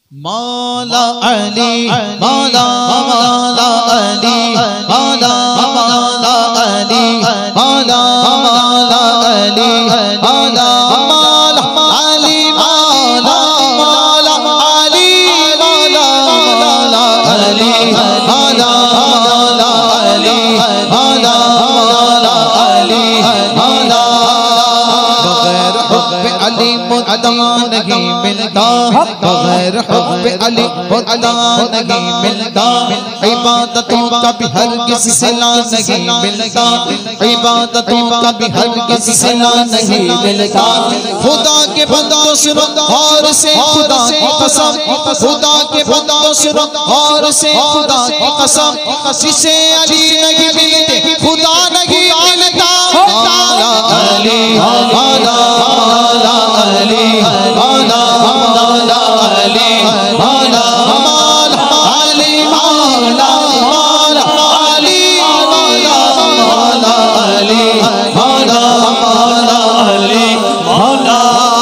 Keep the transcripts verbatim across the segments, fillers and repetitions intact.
मौला अली मौला मौला अली मौला मौला अली मौला मौला अली मौला मौला अली मौला मौला अली मौला मौला अली मौला मौला अली मौला मौला अली मौला बगैर हुब्ब अली मुद्दा नहीं मिलता बगैर हुब्ब अली मुद्दा नहीं मिलता इबादतों का भी हरगिज़ सिला नहीं मिलता इबादतों का भी हरगिज़ सिला नहीं मिलता खुदा के बंदों सुनो और से खुदा की कसम खुदा के बंदों सुनो और से खुदा की कसम जिसे अली नहीं मिलते खुदा नहीं मिलता मौला अली मौला मौला अली मौला मौला अली मौला मौला अली मौला मौला अली मौला मौला अली मौला मौला अली मौला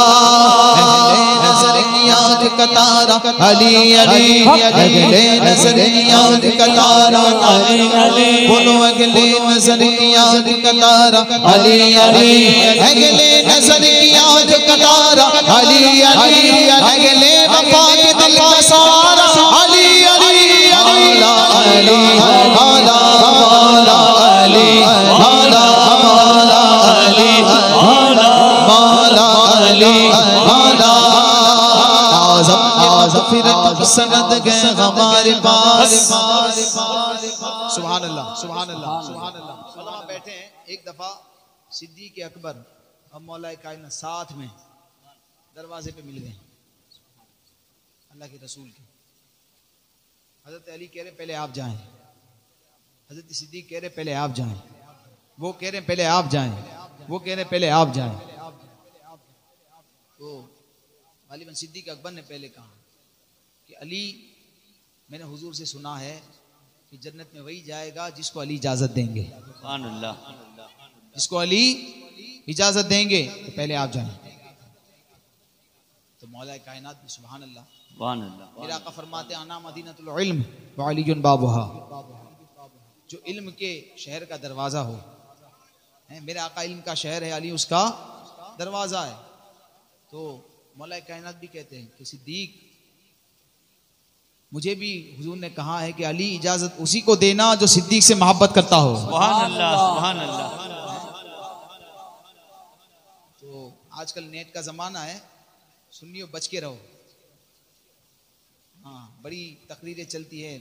नजर की याद का तारा अली अली अगले नजर की याद का तारा अली अली बोलो अगले नजर की याद का तारा अली अली अगले नजर की याद का तारा अली अली अगले वफा के दिल का सहारा अली अली मौला अली मौला मौला अली मौला मौला अली मौला मौला अली मौला आज़म आज़म फिरत सनद गए हमारे पास सुभान अल्लाह सुभान अल्लाह सुभान अल्लाह। वहाँ बैठे हैं एक दफा सिद्दीक़ अकबर और मौला कायनात साथ में दरवाजे पे मिल गए अल्लाह के रसूल के। हजरत अली कह रहे पहले आप जाएं, हजरत सिद्दीक़ कह रहे पहले आप जाएं, वो कह रहे पहले आप जाएं, वो कह रहे पहले आप जाएं। तो गालिबन सिद्दीक़ अकबर ने पहले कहा कि अली मैंने हुजूर से सुना है कि जन्नत में वही जाएगा जिसको अली इजाजत देंगे, सुभान अल्लाह, जिसको अली इजाजत देंगे तो पहले आप जाएं। तो मौला कायनात भी सुभान अल्लाह सुभान अल्लाह मेरा आका फरमाते आना मदीनतुल इल्म व अलीयुन बाबुहा, जो इल्म के शहर का दरवाजा हो है, मेरा आका इल्म का शहर है, अली उसका दरवाजा है। तो मौला कायनात भी कहते हैं कि सिद्दीक मुझे भी हुजूर ने कहा है कि अली इजाजत उसी को देना जो सिद्दीक से मोहब्बत करता हो, सुभान अल्लाह सुभान अल्लाह। तो आजकल नेट का जमाना है, सुनियो बच के रहो। हाँ बड़ी तकरीरें चलती है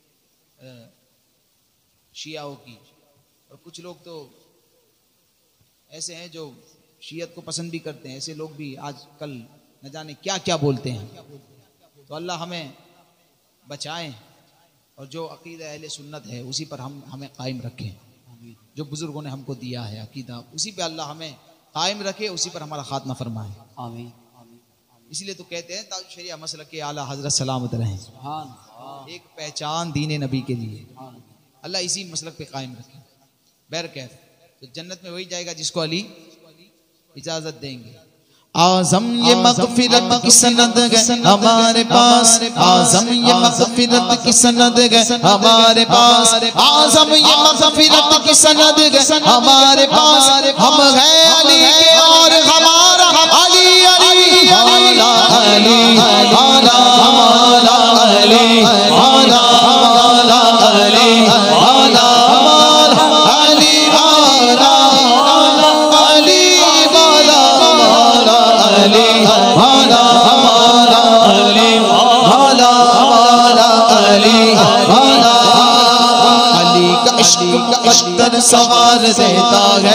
शियाओं की, और कुछ लोग तो ऐसे हैं जो शियत को पसंद भी करते हैं, ऐसे लोग भी आजकल न जाने क्या क्या बोलते हैं। तो अल्लाह हमें बचाएं और जो अकीदा अहले सुन्नत है उसी पर हम हमें कायम रखें, जो बुजुर्गों ने हमको दिया है अकीदा उसी पे अल्लाह हमें कायम रखे, उसी पर हमारा खात्मा फरमाए आमीन। इसलिए तो कहते हैं ताज शरिया मसलक के आला हजरत सलामत रहें, एक पहचान दीन नबी के लिए अल्लाह इसी मसलक पे कायम रखे। बैर कैफ तो जन्नत में वही जाएगा जिसको अली इजाजत देंगे। आज़म ये मग़फ़िरत की सनद है हमारे पास, आज़म ये मग़फ़िरत की सनद है हमारे पास, आज़म ये मग़फ़िरत की सनद है हमारे पास। हम हैं अली के और हमारा अली अली मौला अली मौला मौला अली मौला मौला अली मौला मौला अली मौला अली मौला मौला अली मौला मौला अली मौला मौला अली मौला। अली का इश्क मुक़द्दर सवार देता है,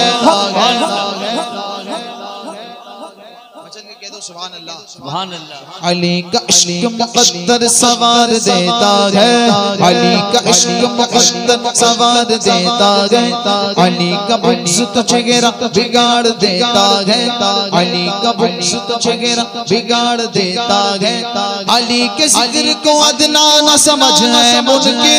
सुभान अल्लाह सुभान अल्लाह। अली का इश्क मुक़द्दर सवार देता है, अली का इश्क मुक़द्दर सवार देता है, अली का बुग़्ज़ तो चेहरा बिगाड़ देता है, अली का बुग़्ज़ तो चेहरा बिगाड़ देता है। अली के ज़िक्र को अदना न समझे मुझके,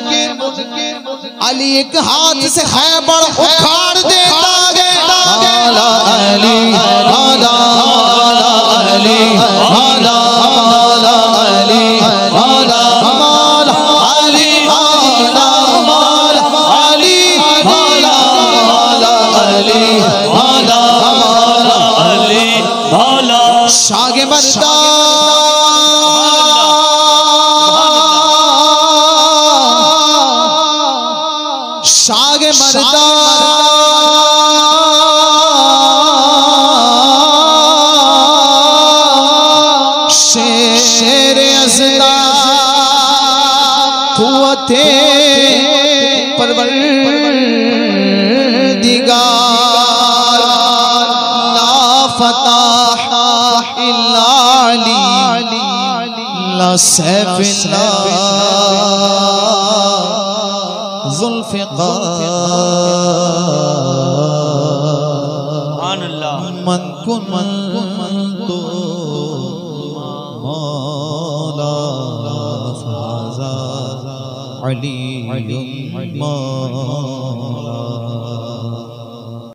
अली एक हाथ से खैबर उखाड़ देता है। मौला अली मौला मौला अली मौला मौला अली मरदा शेर अज़दा कुव्वते परवरदिगार ला फताह इल्ला अली ला सैफ जुल्फ़िकार मन कुन मन तो मौला फ़ाज़ा अली